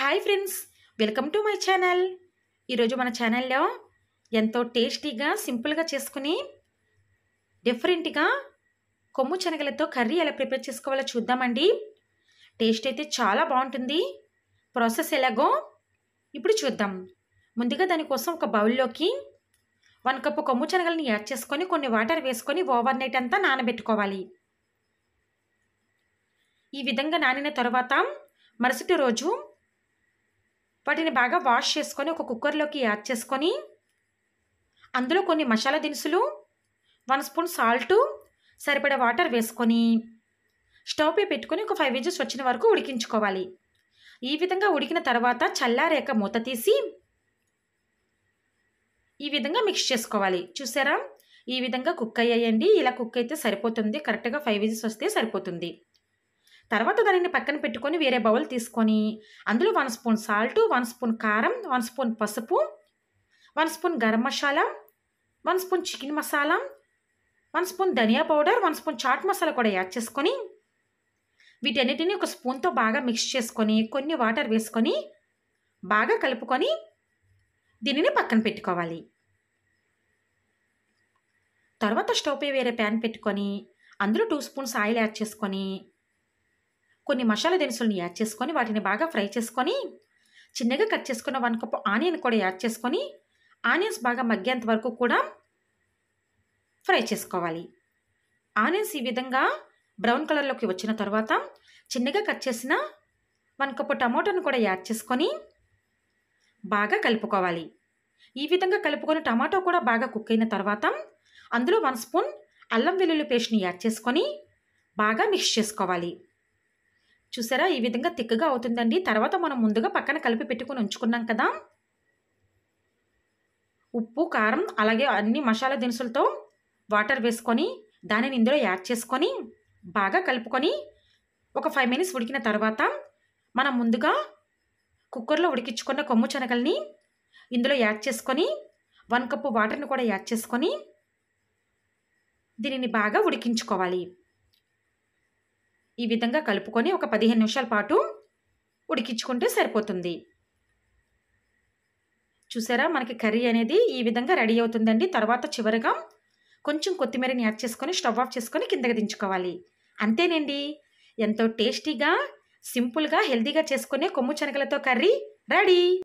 Hi friends, welcome to my channel. ఈరోజు మన ఛానల్లో ఎంతో టేస్టీగా సింపుల్గా చేసుకుని డిఫరెంట్గా కొమ్ము శనగలతో కర్రీ ఎలా ప్రిపేర్ చేసుకోవాలో చూద్దామండి. టేస్ట్ అయితే చాలా బాగుంటుంది. ప్రాసెస్ ఎలాగో ఇప్పుడు చూద్దాం. ముందుగా దానికోసం ఒక బౌల్లోకి 1 కప్పు కొమ్ము శనగలని యాడ్ చేసుకొని కొన్ని వాటర్ వేసుకొని ఓవర్ నైట్ అంతా నానబెట్టుకోవాలి. ఈ విధంగా నానిన తర్వాత మరుసటి రోజు వాటిని బాగా వాష్ చేసుకొని ఒక కుక్కర్లోకి యాడ్ చేసుకొని అందులో కొన్ని మసాలా దినుసులు, 1 స్పూన్ సాల్టు, సరిపడా వాటర్ వేసుకొని స్టవ్ పై పెట్టుకొని ఒక 5 విజిల్స్ వచ్చిన వరకు ఉడికించుకోవాలి. ఈ విధంగా ఉడికిన తర్వాత చల్లారాక మూత తీసి ఈ విధంగా మిక్స్ చేసుకోవాలి. చూసారా, ఈ విధంగా కుక్ అయ్యాయండి. ఇలా కుక్ అయితే సరిపోతుంది. కరెక్ట్గా 5 విజిల్స్ వస్తే సరిపోతుంది. తర్వాత దానిని పక్కన పెట్టుకొని వేరే బౌల్ తీసుకొని అందులో 1 స్పూన్ సాల్టు, 1 స్పూన్ కారం, 1 స్పూన్ పసుపు, 1 spoon garam masala, 1 spoon chicken masala, 1 spoon ధనియా పౌడర్, 1 స్పూన్ చాట్ మసాలా కూడా యాడ్ చేసుకొని వీటన్నిటిని ఒక స్పూన్తో బాగా మిక్స్ చేసుకొని కొన్ని వాటర్ వేసుకొని బాగా కలుపుకొని దీనిని పక్కన పెట్టుకోవాలి. తర్వాత స్టవ్ పై వేరే ప్యాన్ పెట్టుకొని అందులో 2 స్పూన్స్ ఆయిల్ యాడ్ చేసుకొని కొన్ని మసాలా దినుసులను యాడ్ చేసుకొని వాటిని బాగా ఫ్రై చేసుకొని చిన్నగా కట్ చేసుకున్న 1 కప్ ఆనియన్ కూడా యాడ్ చేసుకొని ఆనియన్స్ బాగా మగ్గేంత వరకు కూడా ఫ్రై చేసుకోవాలి. ఆనియన్స్ ఈ విధంగా బ్రౌన్ కలర్లోకి వచ్చిన తర్వాత చిన్నగా కట్ చేసిన 1 కప్ టమాటోను కూడా యాడ్ చేసుకొని బాగా కలుపుకోవాలి. ఈ విధంగా కలుపుకొని టమాటో కూడా బాగా కుక్ అయిన తర్వాత అందులో 1 స్పూన్ అల్లం వెల్లుల్లి పేస్ట్ని యాడ్ చేసుకొని బాగా మిక్స్ చేసుకోవాలి. చూసారా, ఈ విధంగా తిక్కగా అవుతుందండి. తర్వాత మనం ముందుగా పక్కన కలిపి పెట్టుకొని ఉంచుకున్నాం కదా, ఉప్పు, కారం అలాగే అన్ని మసాలా దినుసులతో వాటర్ వేసుకొని దానిని ఇందులో యాడ్ చేసుకొని బాగా కలుపుకొని ఒక 5 మినిట్స్ ఉడికిన తర్వాత మనం ముందుగా కుక్కర్లో ఉడికించుకున్న కొమ్ము శనగల్ని ఇందులో యాడ్ చేసుకొని 1 కప్పు వాటర్ని కూడా యాడ్ చేసుకొని దీనిని బాగా ఉడికించుకోవాలి. ఈ విధంగా కలుపుకొని ఒక 15 నిమిషాల పాటు ఉడికించుకుంటే సరిపోతుంది. చూసారా, మనకి కర్రీ అనేది ఈ విధంగా రెడీ అవుతుందండి. తర్వాత చివరగా కొంచెం కొత్తిమీరని యాడ్ చేసుకొని స్టవ్ ఆఫ్ చేసుకొని కిందకి దించుకోవాలి. అంతేనండి, ఎంతో టేస్టీగా సింపుల్గా హెల్తీగా చేసుకునే కొమ్ము శనగలతో కర్రీ రెడీ.